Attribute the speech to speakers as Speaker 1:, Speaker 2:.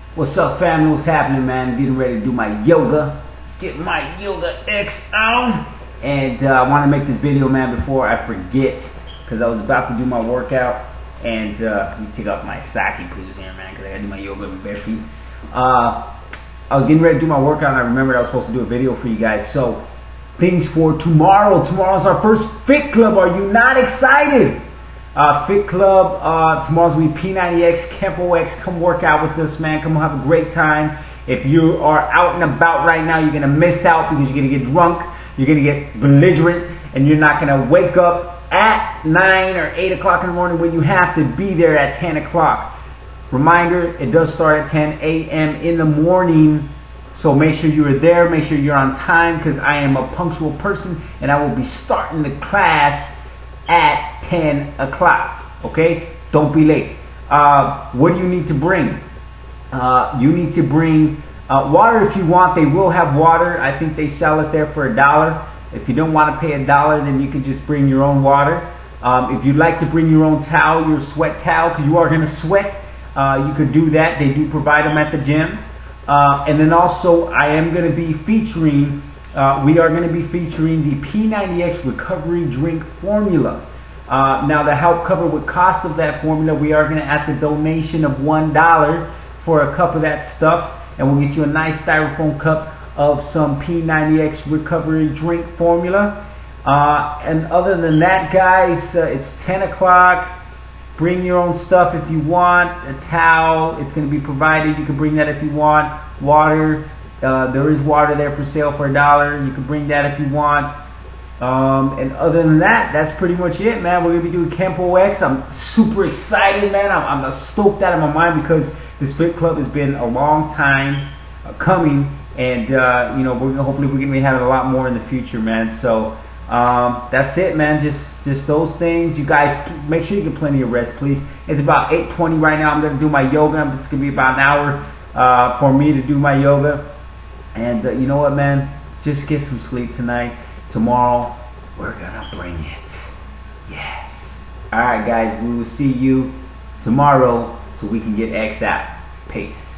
Speaker 1: What's up, family? What's happening, man? Getting ready to do my yoga. Get my Yoga X on. And I want to make this video, man, before I forget, because I was about to do my workout. And let me take off my socky boots here, man, because I gotta do my yoga with bare feet. I was getting ready to do my workout, and I remembered I was supposed to do a video for you guys. So things for tomorrow. Tomorrow's our first Fit Club. Are you not excited? Fit Club, tomorrow's will be P90X, Kempo X. Come work out with us, man. Come have a great time. If you are out and about right now, you're going to miss out because you're going to get drunk, you're going to get belligerent, and you're not going to wake up at 9 or 8 o'clock in the morning when you have to be there at 10 o'clock. Reminder, it does start at 10 a.m. in the morning. So make sure you are there, make sure you're on time, because I am a punctual person and I will be starting the class at 10 o'clock. Okay? Don't be late. What do you need to bring? You need to bring water if you want. They will have water. I think they sell it there for $1. If you don't want to pay $1, then you can just bring your own water. If you'd like to bring your own towel, your sweat towel, because you are going to sweat, you could do that. They do provide them at the gym. And then also, I am going to be featuring, we are going to be featuring the P90X Recovery Drink Formula. Now, to help cover the cost of that formula, we are going to ask a donation of $1 for a cup of that stuff. And we'll get you a nice styrofoam cup of some P90X Recovery Drink Formula. And other than that, guys, it's 10 o'clock. Bring your own stuff if you want. A towel, it's going to be provided. You can bring that if you want. Water, there is water there for sale for $1. You can bring that if you want. And other than that, that's pretty much it, man. We're going to be doing Kempo X. I'm super excited, man. I'm stoked out of my mind because this Fit Club has been a long time coming. And, you know, hopefully we're going to be having a lot more in the future, man. So, that's it, man. Just those things. You guys, make sure you get plenty of rest, please. It's about 8:20 right now. I'm going to do my yoga. It's going to be about an hour for me to do my yoga. And you know what, man? Just get some sleep tonight. Tomorrow, we're going to bring it. Yes. Alright, guys. We will see you tomorrow so we can get X out. Peace.